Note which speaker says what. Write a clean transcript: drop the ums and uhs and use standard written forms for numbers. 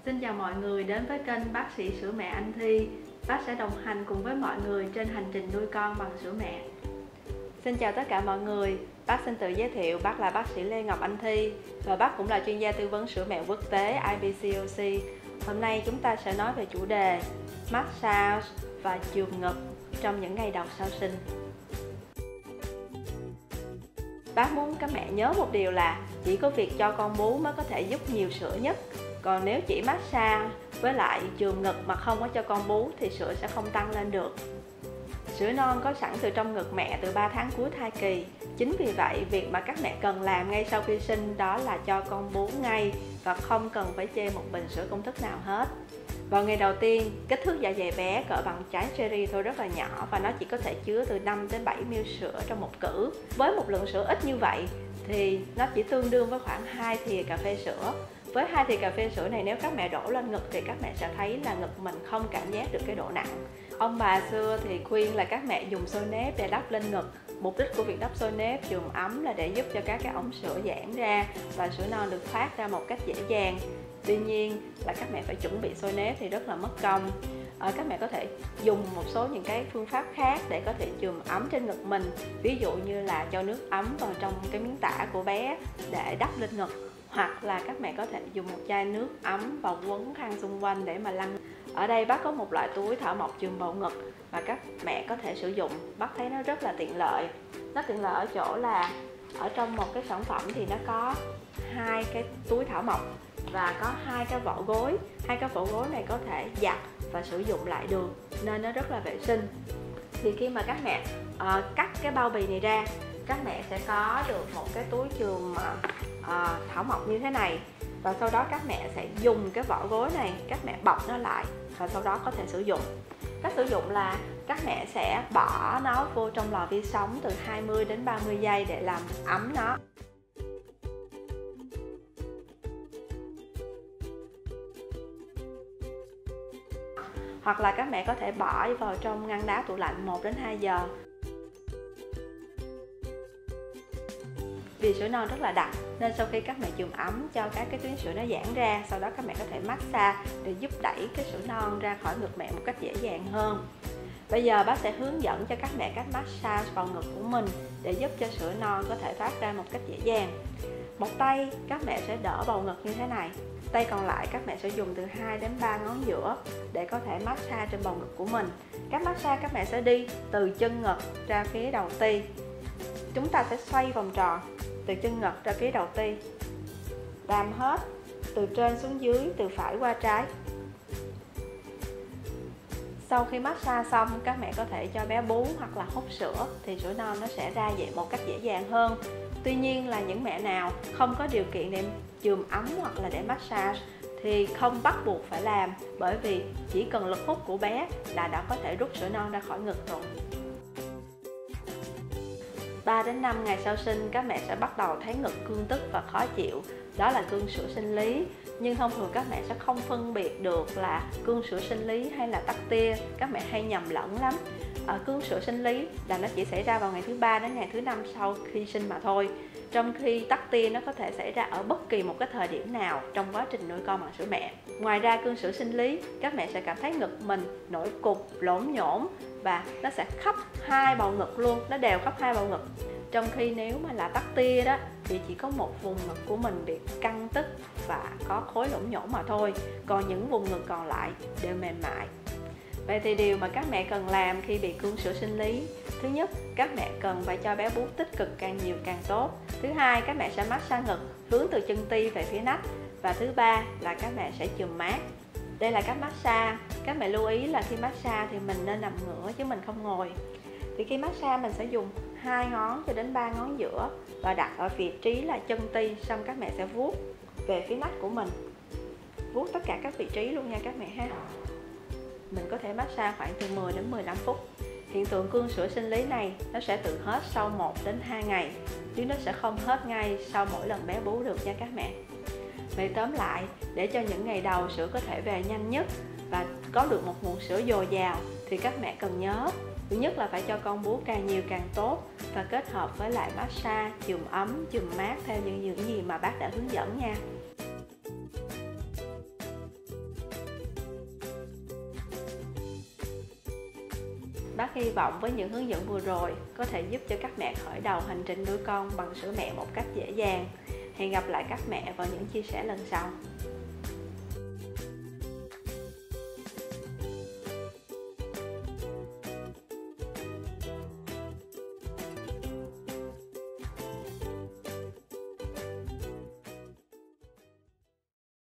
Speaker 1: Xin chào mọi người đến với kênh Bác sĩ sữa mẹ Anh Thi. Bác sẽ đồng hành cùng với mọi người trên hành trình nuôi con bằng sữa mẹ. Xin chào tất cả mọi người, bác xin tự giới thiệu, bác là bác sĩ Lê Ngọc Anh Thi và bác cũng là chuyên gia tư vấn sữa mẹ quốc tế IBCOC. Hôm nay chúng ta sẽ nói về chủ đề massage và chườm ngực trong những ngày đầu sau sinh. Bác muốn các mẹ nhớ một điều là chỉ có việc cho con bú mới có thể giúp nhiều sữa nhất. Còn nếu chỉ massage với lại chườm ngực mà không có cho con bú thì sữa sẽ không tăng lên được. Sữa non có sẵn từ trong ngực mẹ từ 3 tháng cuối thai kỳ. Chính vì vậy, việc mà các mẹ cần làm ngay sau khi sinh đó là cho con bú ngay và không cần phải chê một bình sữa công thức nào hết. Vào ngày đầu tiên, kích thước dạ dày bé cỡ bằng trái cherry thôi, rất là nhỏ và nó chỉ có thể chứa từ 5 đến 7 ml sữa trong một cữ. Với một lượng sữa ít như vậy thì nó chỉ tương đương với khoảng 2 thìa cà phê sữa. Với 2 thìa cà phê sữa này, nếu các mẹ đổ lên ngực thì các mẹ sẽ thấy là ngực mình không cảm giác được cái độ nặng. Ông bà xưa thì khuyên là các mẹ dùng xôi nếp để đắp lên ngực. Mục đích của việc đắp xôi nếp chườm ấm là để giúp cho các cái ống sữa giãn ra và sữa non được thoát ra một cách dễ dàng. Tuy nhiên là các mẹ phải chuẩn bị xôi nếp thì rất là mất công. Các mẹ có thể dùng một số những cái phương pháp khác để có thể chườm ấm trên ngực mình. Ví dụ như là cho nước ấm vào trong cái miếng tã của bé để đắp lên ngực. Hoặc là các mẹ có thể dùng một chai nước ấm và quấn khăn xung quanh để mà lăn. Ở đây bác có một loại túi thảo mộc chườm bầu ngực và các mẹ có thể sử dụng. Bác thấy nó rất là tiện lợi. Nó tiện lợi ở chỗ là ở trong một cái sản phẩm thì nó có 2 cái túi thảo mộc và có 2 cái vỏ gối. 2 cái vỏ gối này có thể giặt và sử dụng lại được nên nó rất là vệ sinh. Thì khi mà các mẹ cắt cái bao bì này ra, các mẹ sẽ có được một cái túi chườm thảo mộc như thế này. Và sau đó các mẹ sẽ dùng cái vỏ gối này, các mẹ bọc nó lại và sau đó có thể sử dụng. Cách sử dụng là các mẹ sẽ bỏ nó vô trong lò vi sóng từ 20 đến 30 giây để làm ấm nó. Hoặc là các mẹ có thể bỏ vào trong ngăn đá tủ lạnh 1 đến 2 giờ. Vì sữa non rất là đặc nên sau khi các mẹ chườm ấm cho các cái tuyến sữa nó giãn ra, sau đó các mẹ có thể massage để giúp đẩy cái sữa non ra khỏi ngực mẹ một cách dễ dàng hơn. Bây giờ bác sẽ hướng dẫn cho các mẹ cách massage vào ngực của mình để giúp cho sữa non có thể thoát ra một cách dễ dàng. Một tay các mẹ sẽ đỡ bầu ngực như thế này. Tay còn lại các mẹ sẽ dùng từ 2 đến 3 ngón giữa để có thể massage trên bầu ngực của mình. Cách massage các mẹ sẽ đi từ chân ngực ra phía đầu ti. Chúng ta sẽ xoay vòng tròn từ chân ngực ra phía đầu ti, làm hết từ trên xuống dưới, từ phải qua trái. Sau khi massage xong, các mẹ có thể cho bé bú hoặc là hút sữa thì sữa non nó sẽ ra vậy một cách dễ dàng hơn. Tuy nhiên là những mẹ nào không có điều kiện để chườm ấm hoặc là để massage thì không bắt buộc phải làm, bởi vì chỉ cần lực hút của bé là đã có thể rút sữa non ra khỏi ngực rồi. 3 đến 5 ngày sau sinh, các mẹ sẽ bắt đầu thấy ngực cương tức và khó chịu. Đó là cương sữa sinh lý. Nhưng thông thường các mẹ sẽ không phân biệt được là cương sữa sinh lý hay là tắc tia. Các mẹ hay nhầm lẫn lắm. Cương sữa sinh lý là nó chỉ xảy ra vào ngày thứ 3 đến ngày thứ 5 sau khi sinh mà thôi. Trong khi tắc tia nó có thể xảy ra ở bất kỳ một cái thời điểm nào trong quá trình nuôi con bằng sữa mẹ. Ngoài ra cương sữa sinh lý, các mẹ sẽ cảm thấy ngực mình nổi cục, lổn nhổn và nó sẽ khắp 2 bầu ngực luôn, nó đều khắp 2 bầu ngực. Trong khi nếu mà là tắc tia đó thì chỉ có một vùng ngực của mình bị căng tức và có khối lổn nhổn mà thôi, còn những vùng ngực còn lại đều mềm mại. Vậy thì điều mà các mẹ cần làm khi bị cương sữa sinh lý: thứ nhất, các mẹ cần phải cho bé bú tích cực càng nhiều càng tốt. Thứ hai, các mẹ sẽ massage ngực hướng từ chân ti về phía nách. Và thứ ba là các mẹ sẽ chườm mát. Đây là cách massage. Các mẹ lưu ý là khi massage thì mình nên nằm ngửa chứ mình không ngồi. Thì khi massage mình sẽ dùng 2 ngón cho đến 3 ngón giữa và đặt ở vị trí là chân ti, xong các mẹ sẽ vuốt về phía nách của mình. Vuốt tất cả các vị trí luôn nha các mẹ ha. Mình có thể massage khoảng từ 10 đến 15 phút. Hiện tượng cương sữa sinh lý này nó sẽ tự hết sau 1 đến 2 ngày, chứ nó sẽ không hết ngay sau mỗi lần bé bú được nha các mẹ. Vậy tóm lại, để cho những ngày đầu sữa có thể về nhanh nhất và có được một nguồn sữa dồi dào thì các mẹ cần nhớ: thứ nhất là phải cho con bú càng nhiều càng tốt và kết hợp với lại massage, chườm ấm, chườm mát theo những gì mà bác đã hướng dẫn nha. Bác hy vọng với những hướng dẫn vừa rồi có thể giúp cho các mẹ khởi đầu hành trình nuôi con bằng sữa mẹ một cách dễ dàng. Hẹn gặp lại các mẹ vào những chia sẻ lần sau.